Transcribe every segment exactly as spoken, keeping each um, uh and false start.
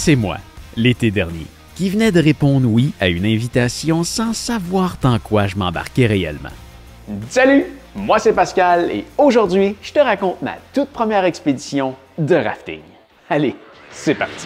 c'est moi, l'été dernier, qui venait de répondre oui à une invitation sans savoir dans quoi je m'embarquais réellement. Salut, moi c'est Pascal et aujourd'hui, je te raconte ma toute première expédition de rafting. Allez, c'est parti!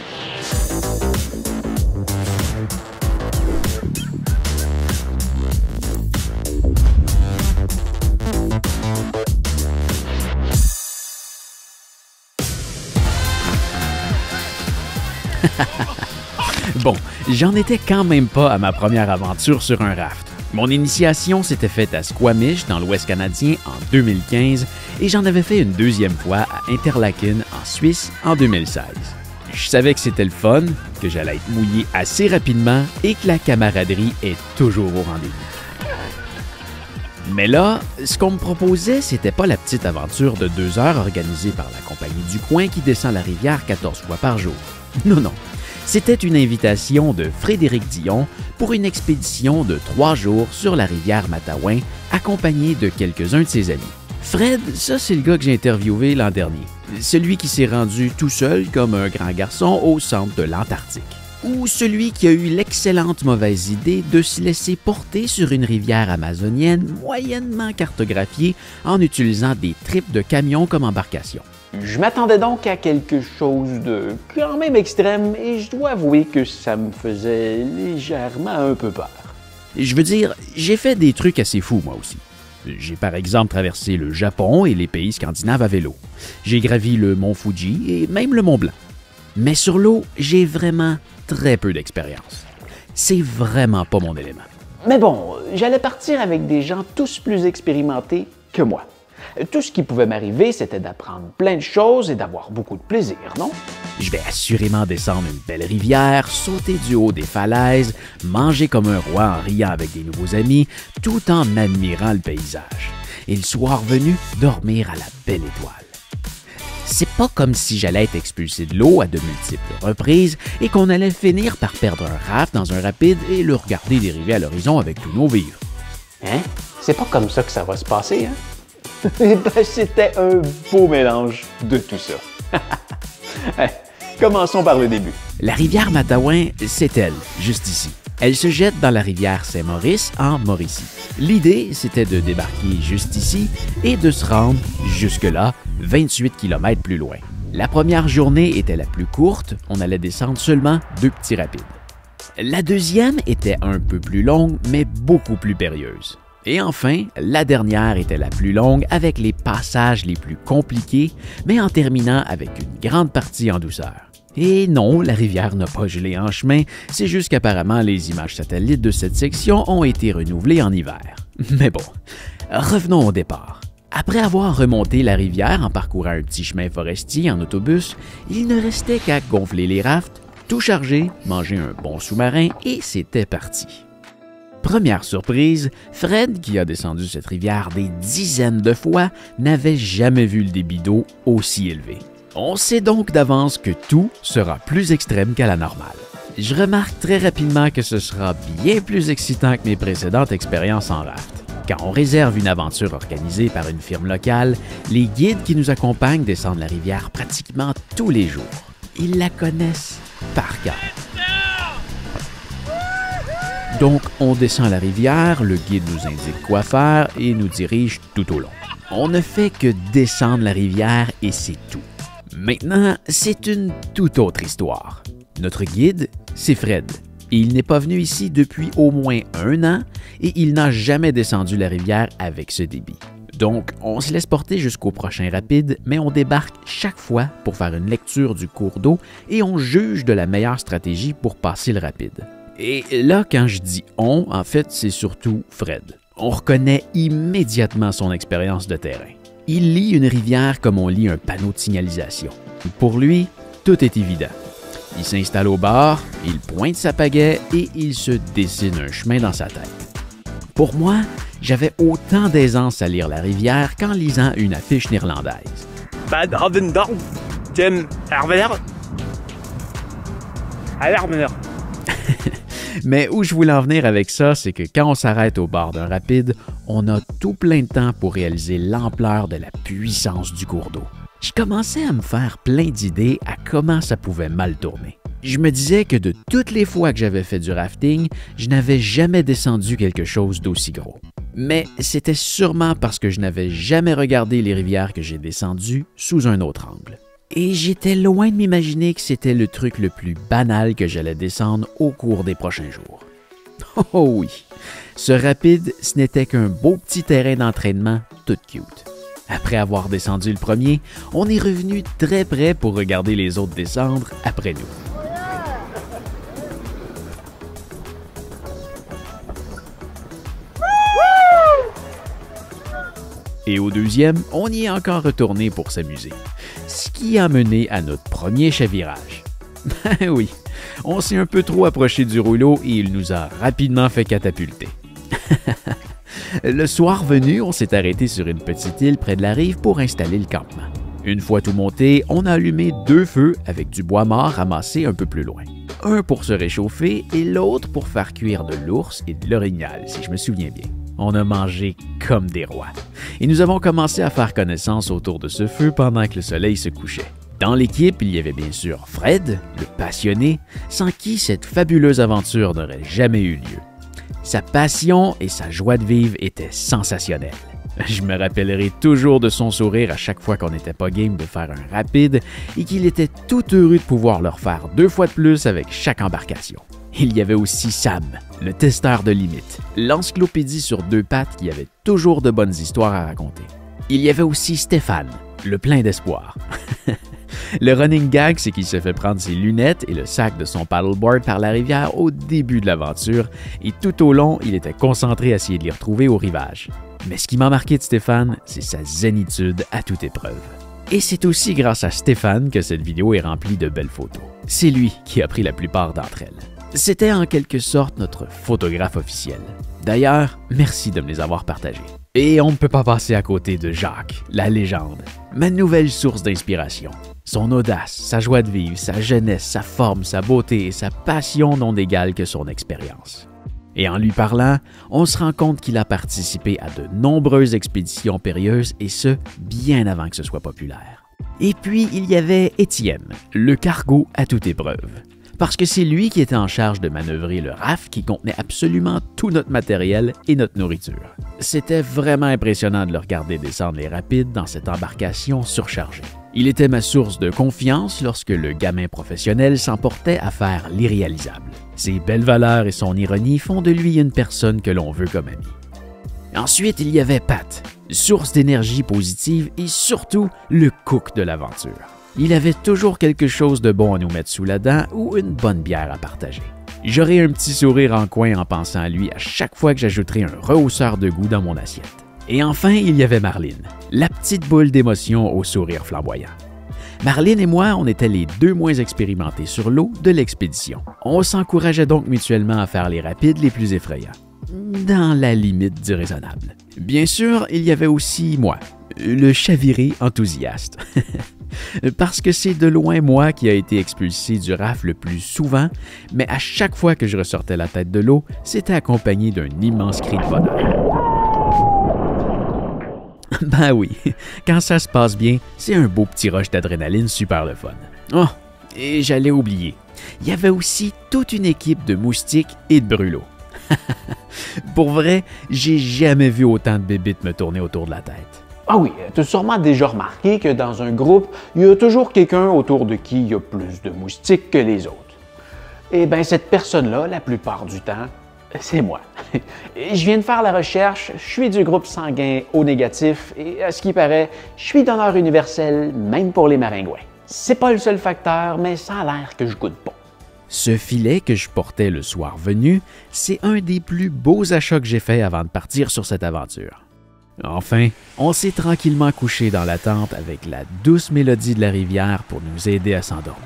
Bon, j'en étais quand même pas à ma première aventure sur un raft. Mon initiation s'était faite à Squamish, dans l'Ouest canadien, en deux mille quinze et j'en avais fait une deuxième fois à Interlaken, en Suisse, en deux mille seize. Je savais que c'était le fun, que j'allais être mouillé assez rapidement et que la camaraderie est toujours au rendez-vous. Mais là, ce qu'on me proposait, c'était pas la petite aventure de deux heures organisée par la compagnie du coin qui descend la rivière quatorze fois par jour. Non, non. C'était une invitation de Frédéric Dion pour une expédition de trois jours sur la rivière Matawan, accompagné de quelques-uns de ses amis. Fred, ça c'est le gars que j'ai interviewé l'an dernier. Celui qui s'est rendu tout seul comme un grand garçon au centre de l'Antarctique. Ou celui qui a eu l'excellente mauvaise idée de se laisser porter sur une rivière amazonienne moyennement cartographiée en utilisant des tripes de camions comme embarcation. Je m'attendais donc à quelque chose de quand même extrême et je dois avouer que ça me faisait légèrement un peu peur. Je veux dire, j'ai fait des trucs assez fous moi aussi. J'ai par exemple traversé le Japon et les pays scandinaves à vélo. J'ai gravi le mont Fuji et même le mont Blanc. Mais sur l'eau, j'ai vraiment très peu d'expérience. C'est vraiment pas mon élément. Mais bon, j'allais partir avec des gens tous plus expérimentés que moi. Tout ce qui pouvait m'arriver, c'était d'apprendre plein de choses et d'avoir beaucoup de plaisir, non? Je vais assurément descendre une belle rivière, sauter du haut des falaises, manger comme un roi en riant avec des nouveaux amis, tout en admirant le paysage. Et le soir venu, dormir à la belle étoile. C'est pas comme si j'allais être expulsé de l'eau à de multiples reprises et qu'on allait finir par perdre un raft dans un rapide et le regarder dériver à l'horizon avec tous nos vivres. Hein? C'est pas comme ça que ça va se passer, hein? Ben, c'était un beau mélange de tout ça. Hey, commençons par le début. La rivière Matawan, c'est elle, juste ici. Elle se jette dans la rivière Saint-Maurice, en Mauricie. L'idée, c'était de débarquer juste ici et de se rendre jusque-là, vingt-huit kilomètres plus loin. La première journée était la plus courte, on allait descendre seulement deux petits rapides. La deuxième était un peu plus longue, mais beaucoup plus périlleuse. Et enfin, la dernière était la plus longue avec les passages les plus compliqués, mais en terminant avec une grande partie en douceur. Et non, la rivière n'a pas gelé en chemin, c'est juste qu'apparemment les images satellites de cette section ont été renouvelées en hiver. Mais bon, revenons au départ. Après avoir remonté la rivière en parcourant un petit chemin forestier en autobus, il ne restait qu'à gonfler les rafts, tout charger, manger un bon sous-marin et c'était parti. Première surprise, Fred, qui a descendu cette rivière des dizaines de fois, n'avait jamais vu le débit d'eau aussi élevé. On sait donc d'avance que tout sera plus extrême qu'à la normale. Je remarque très rapidement que ce sera bien plus excitant que mes précédentes expériences en raft. Quand on réserve une aventure organisée par une firme locale, les guides qui nous accompagnent descendent la rivière pratiquement tous les jours. Ils la connaissent par cœur. Donc, on descend la rivière, le guide nous indique quoi faire et nous dirige tout au long. On ne fait que descendre la rivière et c'est tout. Maintenant, c'est une toute autre histoire. Notre guide, c'est Fred. Et il n'est pas venu ici depuis au moins un an et il n'a jamais descendu la rivière avec ce débit. Donc, on se laisse porter jusqu'au prochain rapide, mais on débarque chaque fois pour faire une lecture du cours d'eau et on juge de la meilleure stratégie pour passer le rapide. Et là, quand je dis « on », en fait, c'est surtout Fred. On reconnaît immédiatement son expérience de terrain. Il lit une rivière comme on lit un panneau de signalisation. Pour lui, tout est évident. Il s'installe au bar, il pointe sa pagaie et il se dessine un chemin dans sa tête. Pour moi, j'avais autant d'aisance à lire la rivière qu'en lisant une affiche néerlandaise. Bad Ravendorp, Tim Herver, Alarmer. Mais où je voulais en venir avec ça, c'est que quand on s'arrête au bord d'un rapide, on a tout plein de temps pour réaliser l'ampleur de la puissance du cours d'eau. Je commençais à me faire plein d'idées à comment ça pouvait mal tourner. Je me disais que de toutes les fois que j'avais fait du rafting, je n'avais jamais descendu quelque chose d'aussi gros. Mais c'était sûrement parce que je n'avais jamais regardé les rivières que j'ai descendues sous un autre angle. Et j'étais loin de m'imaginer que c'était le truc le plus banal que j'allais descendre au cours des prochains jours. Oh oui, ce rapide, ce n'était qu'un beau petit terrain d'entraînement tout cute. Après avoir descendu le premier, on est revenu très près pour regarder les autres descendre après nous. Et au deuxième, on y est encore retourné pour s'amuser, ce qui a mené à notre premier chavirage. Ben oui, on s'est un peu trop approché du rouleau et il nous a rapidement fait catapulter. Le soir venu, on s'est arrêté sur une petite île près de la rive pour installer le campement. Une fois tout monté, on a allumé deux feux avec du bois mort ramassé un peu plus loin. Un pour se réchauffer et l'autre pour faire cuire de l'ours et de l'orignal, si je me souviens bien. On a mangé comme des rois. Et nous avons commencé à faire connaissance autour de ce feu pendant que le soleil se couchait. Dans l'équipe, il y avait bien sûr Fred, le passionné, sans qui cette fabuleuse aventure n'aurait jamais eu lieu. Sa passion et sa joie de vivre étaient sensationnelles. Je me rappellerai toujours de son sourire à chaque fois qu'on n'était pas game de faire un rapide et qu'il était tout heureux de pouvoir le refaire deux fois de plus avec chaque embarcation. Il y avait aussi Sam, le testeur de limites, l'encyclopédie sur deux pattes qui avait toujours de bonnes histoires à raconter. Il y avait aussi Stéphane, le plein d'espoir. Le running gag, c'est qu'il se fait prendre ses lunettes et le sac de son paddleboard par la rivière au début de l'aventure et tout au long, il était concentré à essayer de les retrouver au rivage. Mais ce qui m'a marqué de Stéphane, c'est sa zénitude à toute épreuve. Et c'est aussi grâce à Stéphane que cette vidéo est remplie de belles photos. C'est lui qui a pris la plupart d'entre elles. C'était en quelque sorte notre photographe officiel. D'ailleurs, merci de me les avoir partagées. Et on ne peut pas passer à côté de Jacques, la légende, ma nouvelle source d'inspiration. Son audace, sa joie de vivre, sa jeunesse, sa forme, sa beauté et sa passion n'ont d'égal que son expérience. Et en lui parlant, on se rend compte qu'il a participé à de nombreuses expéditions périlleuses et ce, bien avant que ce soit populaire. Et puis, il y avait Étienne, le cargo à toute épreuve. Parce que c'est lui qui était en charge de manœuvrer le raft qui contenait absolument tout notre matériel et notre nourriture. C'était vraiment impressionnant de le regarder descendre les rapides dans cette embarcation surchargée. Il était ma source de confiance lorsque le gamin professionnel s'emportait à faire l'irréalisable. Ses belles valeurs et son ironie font de lui une personne que l'on veut comme ami. Ensuite, il y avait Pat, source d'énergie positive et surtout le cook de l'aventure. Il avait toujours quelque chose de bon à nous mettre sous la dent ou une bonne bière à partager. J'aurais un petit sourire en coin en pensant à lui à chaque fois que j'ajouterais un rehausseur de goût dans mon assiette. Et enfin, il y avait Marlene, la petite boule d'émotion au sourire flamboyant. Marlene et moi, on était les deux moins expérimentés sur l'eau de l'expédition. On s'encourageait donc mutuellement à faire les rapides les plus effrayants, dans la limite du raisonnable. Bien sûr, il y avait aussi moi, le chaviré enthousiaste. Parce que c'est de loin moi qui a été expulsé du raft le plus souvent, mais à chaque fois que je ressortais la tête de l'eau, c'était accompagné d'un immense cri de bonheur. Ben oui, quand ça se passe bien, c'est un beau petit rush d'adrénaline super le fun. Oh, et j'allais oublier, il y avait aussi toute une équipe de moustiques et de brûlots. Pour vrai, j'ai jamais vu autant de bébites me tourner autour de la tête. Ah oui, tu as sûrement déjà remarqué que dans un groupe, il y a toujours quelqu'un autour de qui il y a plus de moustiques que les autres. Eh bien, cette personne-là, la plupart du temps, c'est moi. Je viens de faire la recherche, je suis du groupe sanguin O négatif et à ce qui paraît, je suis donneur universel même pour les maringouins. C'est pas le seul facteur, mais ça a l'air que je goûte pas. Ce filet que je portais le soir venu, c'est un des plus beaux achats que j'ai fait avant de partir sur cette aventure. Enfin, on s'est tranquillement couché dans la tente avec la douce mélodie de la rivière pour nous aider à s'endormir.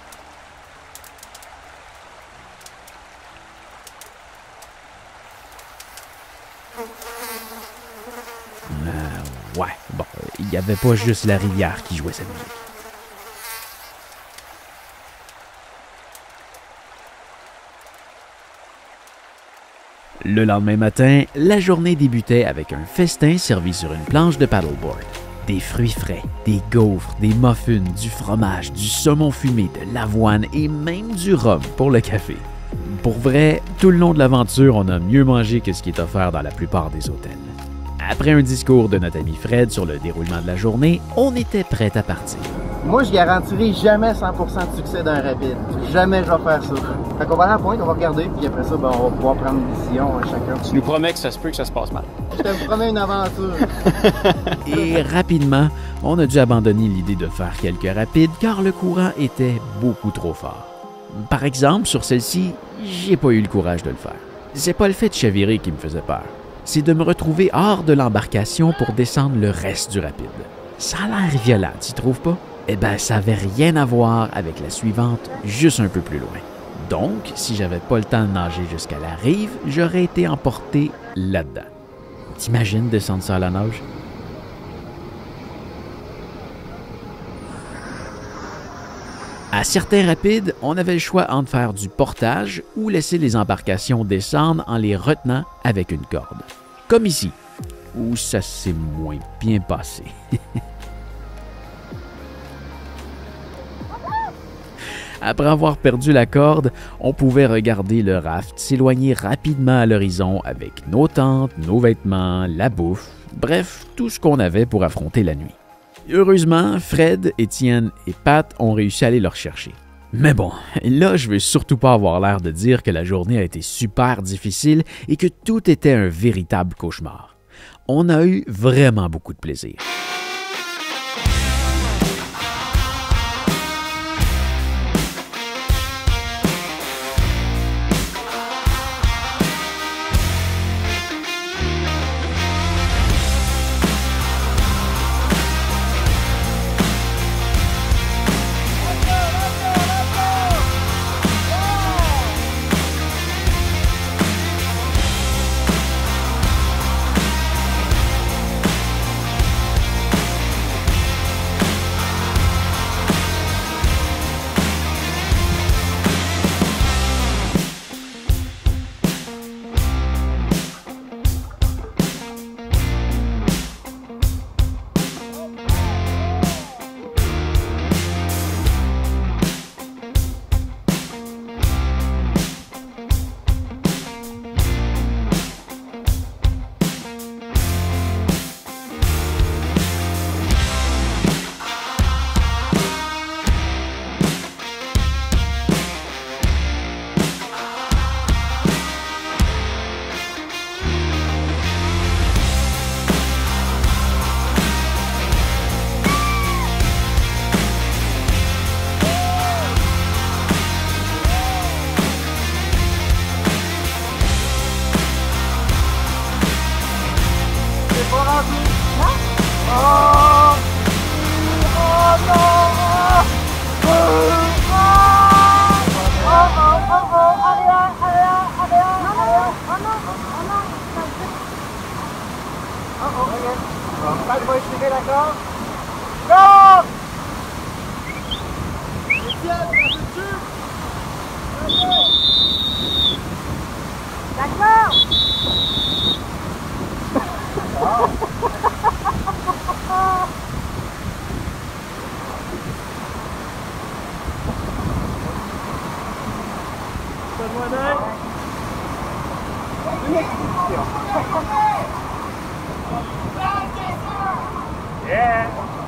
Euh, ouais, bon, il n'y avait pas juste la rivière qui jouait cette musique. Le lendemain matin, la journée débutait avec un festin servi sur une planche de paddleboard. Des fruits frais, des gaufres, des muffins, du fromage, du saumon fumé, de l'avoine et même du rhum pour le café. Pour vrai, tout le long de l'aventure, on a mieux mangé que ce qui est offert dans la plupart des hôtels. Après un discours de notre ami Fred sur le déroulement de la journée, on était prêt à partir. Moi, je garantirai jamais cent pour cent de succès d'un rapide. Jamais je vais faire ça. Fait qu'on va aller à la pointe, on va regarder, puis après ça, ben, on va pouvoir prendre une décision hein, chacun. Tu nous promets que ça se peut que ça se passe mal. Je te promets une aventure. Et rapidement, on a dû abandonner l'idée de faire quelques rapides car le courant était beaucoup trop fort. Par exemple, sur celle-ci, j'ai pas eu le courage de le faire. C'est pas le fait de chavirer qui me faisait peur. C'est de me retrouver hors de l'embarcation pour descendre le reste du rapide. Ça a l'air violent, tu trouves pas? Eh ben, ça avait rien à voir avec la suivante, juste un peu plus loin. Donc, si j'avais pas le temps de nager jusqu'à la rive, j'aurais été emporté là-dedans. T'imagines descendre ça à la nage? À certains rapides, on avait le choix entre faire du portage ou laisser les embarcations descendre en les retenant avec une corde. Comme ici, où ça s'est moins bien passé. Après avoir perdu la corde, on pouvait regarder le raft s'éloigner rapidement à l'horizon avec nos tentes, nos vêtements, la bouffe, bref, tout ce qu'on avait pour affronter la nuit. Heureusement, Fred, Étienne et Pat ont réussi à aller le rechercher. Mais bon, là, je veux surtout pas avoir l'air de dire que la journée a été super difficile et que tout était un véritable cauchemar. On a eu vraiment beaucoup de plaisir. Yeah!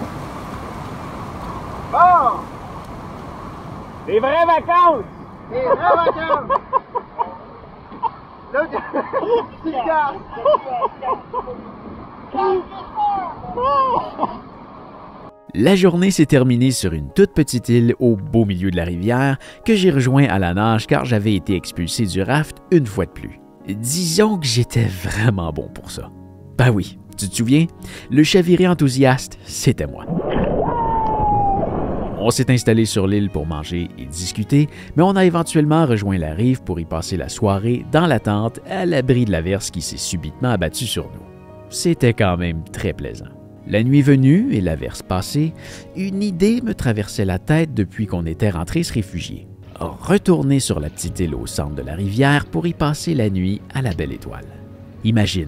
Bon! Des vraies vacances! Des vraies vacances! Là, tu regardes! La journée s'est terminée sur une toute petite île au beau milieu de la rivière que j'ai rejoint à la nage car j'avais été expulsé du raft une fois de plus. Disons que j'étais vraiment bon pour ça. Ben oui, tu te souviens? Le chaviré enthousiaste, c'était moi. On s'est installé sur l'île pour manger et discuter, mais on a éventuellement rejoint la rive pour y passer la soirée dans la tente à l'abri de l'averse qui s'est subitement abattue sur nous. C'était quand même très plaisant. La nuit venue et l'averse passée, une idée me traversait la tête depuis qu'on était rentré se réfugier. Retourner sur la petite île au centre de la rivière pour y passer la nuit à la belle étoile. Imagine,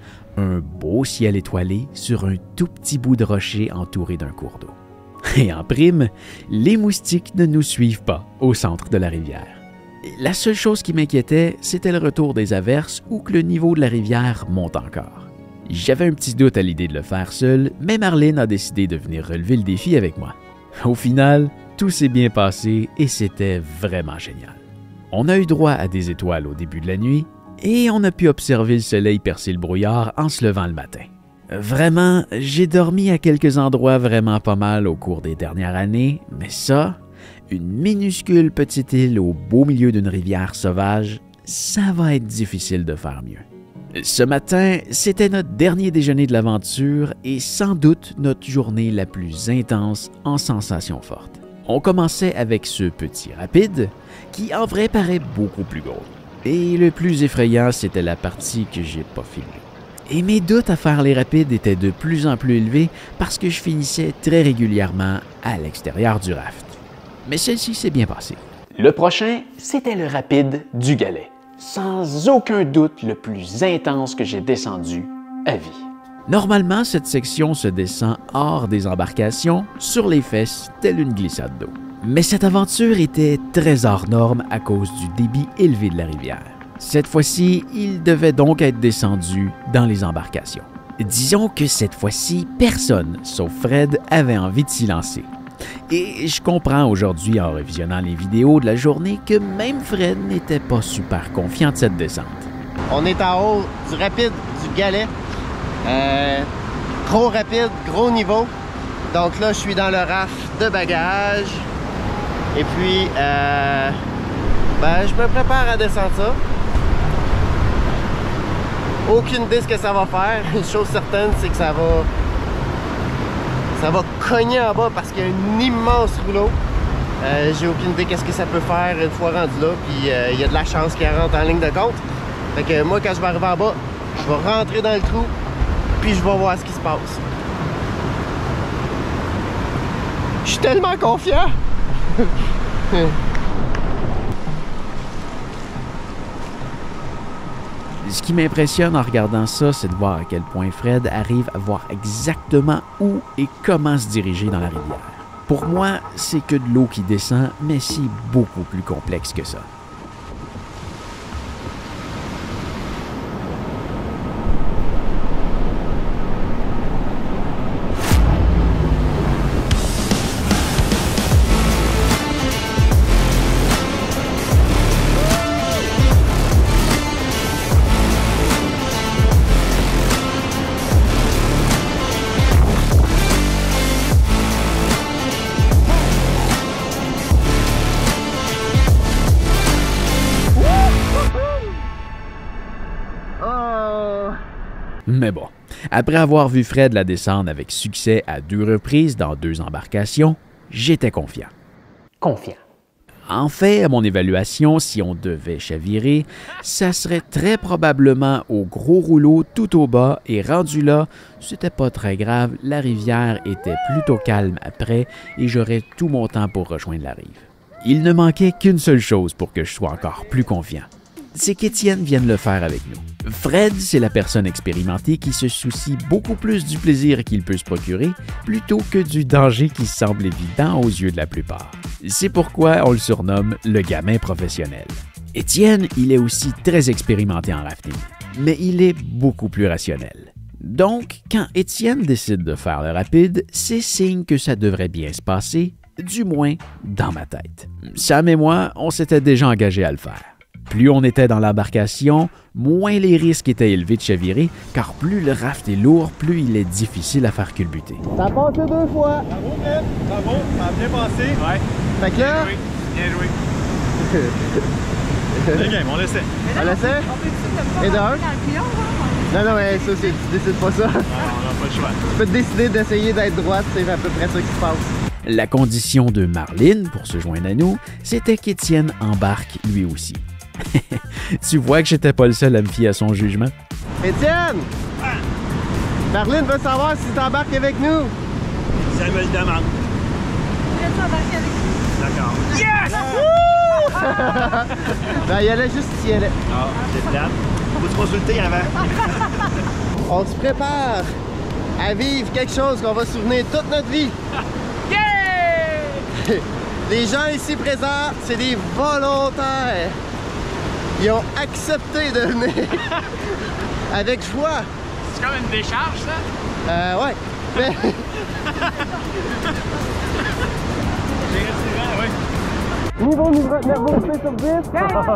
un beau ciel étoilé sur un tout petit bout de rocher entouré d'un cours d'eau. Et en prime, les moustiques ne nous suivent pas au centre de la rivière. La seule chose qui m'inquiétait, c'était le retour des averses ou que le niveau de la rivière monte encore. J'avais un petit doute à l'idée de le faire seul, mais Marlene a décidé de venir relever le défi avec moi. Au final, tout s'est bien passé et c'était vraiment génial. On a eu droit à des étoiles au début de la nuit et on a pu observer le soleil percer le brouillard en se levant le matin. Vraiment, j'ai dormi à quelques endroits vraiment pas mal au cours des dernières années, mais ça, une minuscule petite île au beau milieu d'une rivière sauvage, ça va être difficile de faire mieux. Ce matin, c'était notre dernier déjeuner de l'aventure et sans doute notre journée la plus intense en sensations fortes. On commençait avec ce petit rapide qui en vrai paraît beaucoup plus gros. Et le plus effrayant, c'était la partie que j'ai pas filmée. Et mes doutes à faire les rapides étaient de plus en plus élevés parce que je finissais très régulièrement à l'extérieur du raft. Mais celle-ci s'est bien passée. Le prochain, c'était le rapide du Galet. Sans aucun doute le plus intense que j'ai descendu à vie. Normalement, cette section se descend hors des embarcations, sur les fesses, telle une glissade d'eau. Mais cette aventure était très hors norme à cause du débit élevé de la rivière. Cette fois-ci, il devait donc être descendu dans les embarcations. Disons que cette fois-ci, personne, sauf Fred, avait envie de s'y lancer. Et je comprends aujourd'hui, en revisionnant les vidéos de la journée, que même Fred n'était pas super confiant de cette descente. On est en haut du rapide du Galet. Euh, gros rapide, gros niveau. Donc là, je suis dans le raft de bagages. Et puis, euh, ben, je me prépare à descendre ça. Aucune idée ce que ça va faire. Une chose certaine, c'est que ça va ça va cogner en bas parce qu'il y a un immense rouleau. Euh, J'ai aucune idée qu'est-ce que ça peut faire une fois rendu là. Puis euh, il y a de la chance qu'il rentre en ligne de compte. Fait que moi, quand je vais arriver en bas, je vais rentrer dans le trou. Puis je vais voir ce qui se passe. Je suis tellement confiant. Ce qui m'impressionne en regardant ça, c'est de voir à quel point Fred arrive à voir exactement où et comment se diriger dans la rivière. Pour moi, c'est que de l'eau qui descend, mais c'est beaucoup plus complexe que ça. Mais bon, après avoir vu Fred la descendre avec succès à deux reprises dans deux embarcations, j'étais confiant. Confiant. En fait, à mon évaluation, si on devait chavirer, ça serait très probablement au gros rouleau tout au bas et rendu là, c'était pas très grave, la rivière était plutôt calme après et j'aurais tout mon temps pour rejoindre la rive. Il ne manquait qu'une seule chose pour que je sois encore plus confiant. C'est qu'Étienne vienne le faire avec nous. Fred, c'est la personne expérimentée qui se soucie beaucoup plus du plaisir qu'il peut se procurer plutôt que du danger qui semble évident aux yeux de la plupart. C'est pourquoi on le surnomme le gamin professionnel. Étienne, il est aussi très expérimenté en rafting, mais il est beaucoup plus rationnel. Donc, quand Étienne décide de faire le rapide, c'est signe que ça devrait bien se passer, du moins dans ma tête. Sam et moi, on s'était déjà engagés à le faire. Plus on était dans l'embarcation, moins les risques étaient élevés de chavirer, car plus le raft est lourd, plus il est difficile à faire culbuter. Ça a passé deux fois. Bravo, Fred. Bravo, ça a bien passé. Ouais. Fait que là... Bien joué. Bien joué. Le game, on l'essaie. On l'essaie? Et d'un? Non, non, mais ça, c'est, tu décides pas ça. Non, on n'a pas le choix. Tu peux te décider d'essayer d'être droite, c'est à peu près ça qui se passe. La condition de Marlene pour se joindre à nous, c'était qu'Étienne embarque lui aussi. Tu vois que j'étais pas le seul à me fier à son jugement. Étienne! Ah. Marlene veut savoir si tu embarques avec nous. Ça me le demande. Tu embarquer avec nous? D'accord. Yes! Ben, il allait juste s'y aller. Ah, c'est plate. Faut-tu consulter avant? On se prépare à vivre quelque chose qu'on va se souvenir toute notre vie. Yeah! Les gens ici présents, c'est des volontaires. Ils ont accepté de venir avec joie. C'est comme une décharge, ça? Euh, ouais. Mais... J'ai retiré, oui. Niveau nervosité sur dix.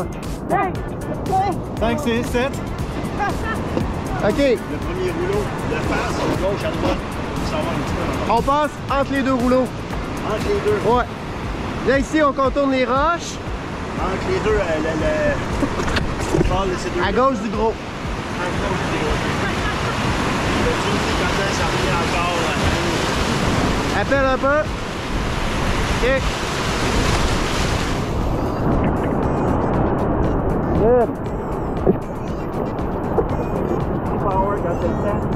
cinq, six, sept. OK. Le premier rouleau, de face, gauche à droite. Ça va un petit peu. On passe entre les deux rouleaux. Entre les deux. Ouais. Là, ici, on contourne les roches. Entre les deux, le... le, le... Parle de ces deux. À gauche du gros. À gauche du gros. Le tu me dis quand ça revient encore. Là. Appelle un peu. OK. Good. Power quand c'est le temps.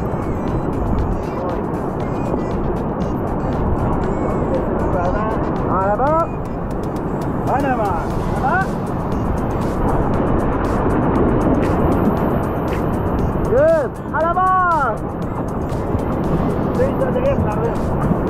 En avant. En avant. En avant. Good. À l'avant. C'est de drift, la drift.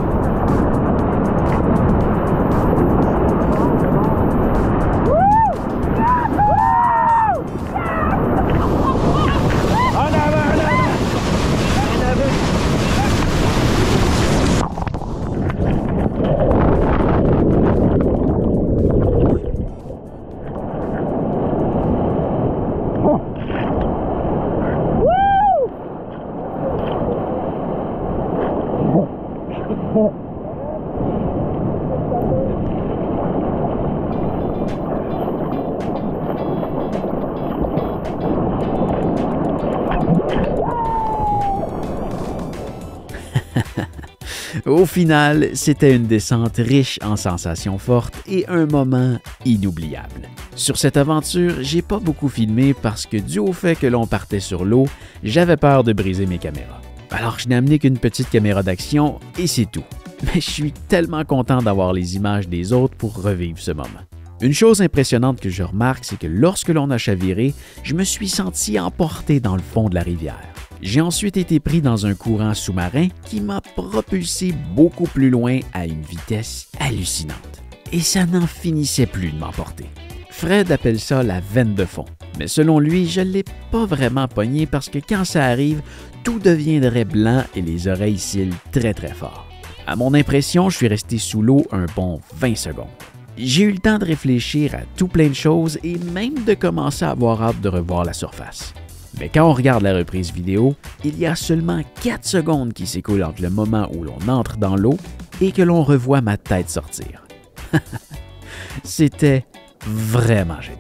Au final, c'était une descente riche en sensations fortes et un moment inoubliable. Sur cette aventure, j'ai pas beaucoup filmé parce que dû au fait que l'on partait sur l'eau, j'avais peur de briser mes caméras. Alors je n'ai amené qu'une petite caméra d'action et c'est tout. Mais je suis tellement content d'avoir les images des autres pour revivre ce moment. Une chose impressionnante que je remarque, c'est que lorsque l'on a chaviré, je me suis senti emporté dans le fond de la rivière. J'ai ensuite été pris dans un courant sous-marin qui m'a propulsé beaucoup plus loin à une vitesse hallucinante. Et ça n'en finissait plus de m'emporter. Fred appelle ça la veine de fond, mais selon lui, je ne l'ai pas vraiment pogné parce que quand ça arrive, tout deviendrait blanc et les oreilles cillent très très fort. À mon impression, je suis resté sous l'eau un bon vingt secondes. J'ai eu le temps de réfléchir à tout plein de choses et même de commencer à avoir hâte de revoir la surface. Mais quand on regarde la reprise vidéo, il y a seulement quatre secondes qui s'écoulent entre le moment où l'on entre dans l'eau et que l'on revoit ma tête sortir. C'était vraiment génial.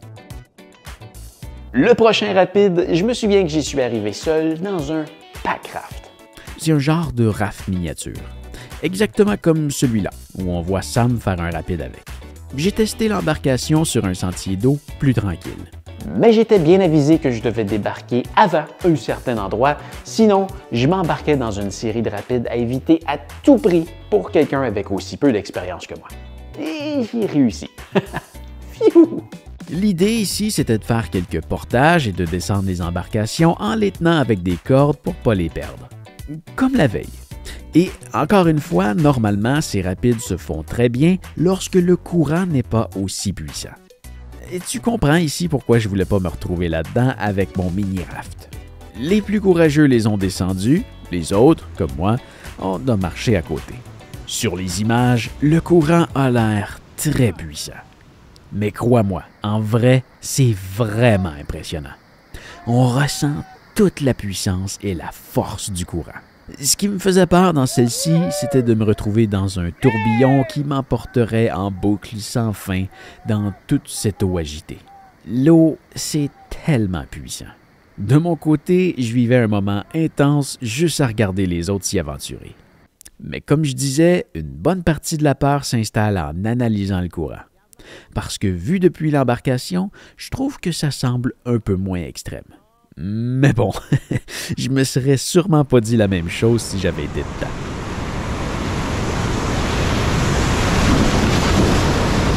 Le prochain rapide, je me souviens que j'y suis arrivé seul dans un pack raft. C'est un genre de raft miniature, exactement comme celui-là, où on voit Sam faire un rapide avec. J'ai testé l'embarcation sur un sentier d'eau plus tranquille. Mais j'étais bien avisé que je devais débarquer avant un certain endroit, sinon je m'embarquais dans une série de rapides à éviter à tout prix pour quelqu'un avec aussi peu d'expérience que moi. Et j'y réussi. Fiou! L'idée ici, c'était de faire quelques portages et de descendre les embarcations en les tenant avec des cordes pour ne pas les perdre. Comme la veille. Et encore une fois, normalement, ces rapides se font très bien lorsque le courant n'est pas aussi puissant. Et tu comprends ici pourquoi je voulais pas me retrouver là-dedans avec mon mini-raft. Les plus courageux les ont descendus, les autres, comme moi, on a marché à côté. Sur les images, le courant a l'air très puissant. Mais crois-moi, en vrai, c'est vraiment impressionnant. On ressent toute la puissance et la force du courant. Ce qui me faisait peur dans celle-ci, c'était de me retrouver dans un tourbillon qui m'emporterait en boucle sans fin dans toute cette eau agitée. L'eau, c'est tellement puissant. De mon côté, je vivais un moment intense juste à regarder les autres s'y aventurer. Mais comme je disais, une bonne partie de la peur s'installe en analysant le courant. Parce que vu depuis l'embarcation, je trouve que ça semble un peu moins extrême. Mais bon, je me serais sûrement pas dit la même chose si j'avais été dedans.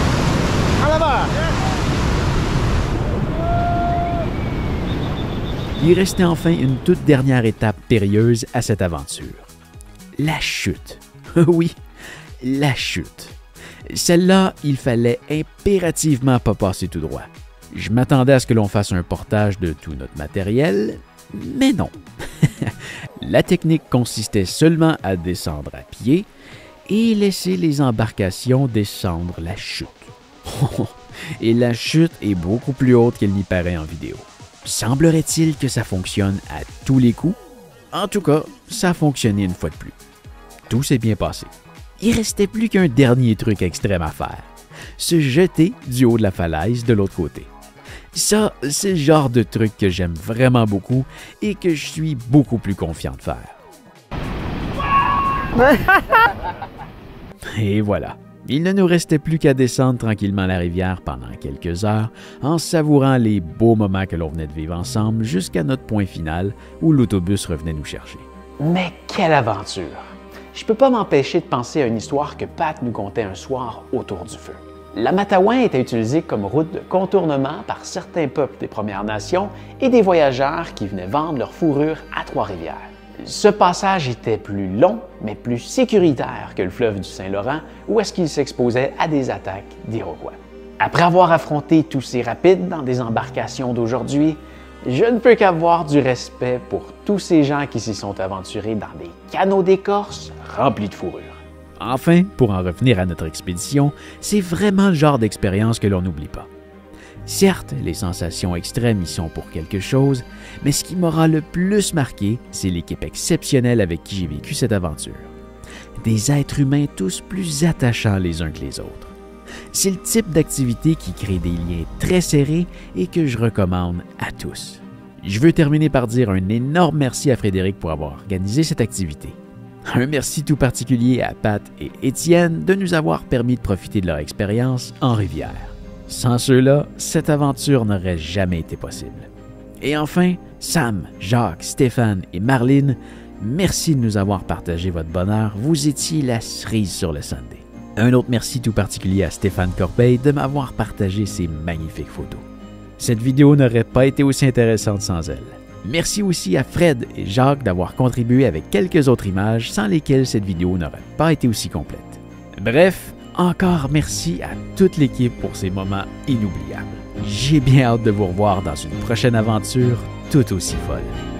En avant! Il restait enfin une toute dernière étape périlleuse à cette aventure. La chute. Oui, la chute. Celle-là, il fallait impérativement pas passer tout droit. Je m'attendais à ce que l'on fasse un portage de tout notre matériel, mais non. La technique consistait seulement à descendre à pied et laisser les embarcations descendre la chute. Et la chute est beaucoup plus haute qu'elle n'y paraît en vidéo. Semblerait-il que ça fonctionne à tous les coups? En tout cas, ça a fonctionné une fois de plus. Tout s'est bien passé. Il restait plus qu'un dernier truc extrême à faire. Se jeter du haut de la falaise de l'autre côté. Ça, c'est le genre de truc que j'aime vraiment beaucoup et que je suis beaucoup plus confiant de faire. Et voilà. Il ne nous restait plus qu'à descendre tranquillement la rivière pendant quelques heures en savourant les beaux moments que l'on venait de vivre ensemble jusqu'à notre point final où l'autobus revenait nous chercher. Mais quelle aventure! Je peux pas m'empêcher de penser à une histoire que Pat nous contait un soir autour du feu. La Matawan était utilisée comme route de contournement par certains peuples des Premières Nations et des voyageurs qui venaient vendre leur fourrure à Trois-Rivières. Ce passage était plus long, mais plus sécuritaire que le fleuve du Saint-Laurent, où est-ce qu'il s'exposait à des attaques d'Iroquois. Après avoir affronté tous ces rapides dans des embarcations d'aujourd'hui, je ne peux qu'avoir du respect pour tous ces gens qui s'y sont aventurés dans des canots d'écorce remplis de fourrure. Enfin, pour en revenir à notre expédition, c'est vraiment le genre d'expérience que l'on n'oublie pas. Certes, les sensations extrêmes y sont pour quelque chose, mais ce qui m'aura le plus marqué, c'est l'équipe exceptionnelle avec qui j'ai vécu cette aventure. Des êtres humains tous plus attachants les uns que les autres. C'est le type d'activité qui crée des liens très serrés et que je recommande à tous. Je veux terminer par dire un énorme merci à Frédéric pour avoir organisé cette activité. Un merci tout particulier à Pat et Étienne de nous avoir permis de profiter de leur expérience en rivière. Sans ceux-là, cette aventure n'aurait jamais été possible. Et enfin, Sam, Jacques, Stéphane et Marlene, merci de nous avoir partagé votre bonheur. Vous étiez la cerise sur le sundae. Un autre merci tout particulier à Stéphane Corbeil de m'avoir partagé ces magnifiques photos. Cette vidéo n'aurait pas été aussi intéressante sans elle. Merci aussi à Fred et Jacques d'avoir contribué avec quelques autres images sans lesquelles cette vidéo n'aurait pas été aussi complète. Bref, encore merci à toute l'équipe pour ces moments inoubliables. J'ai bien hâte de vous revoir dans une prochaine aventure tout aussi folle.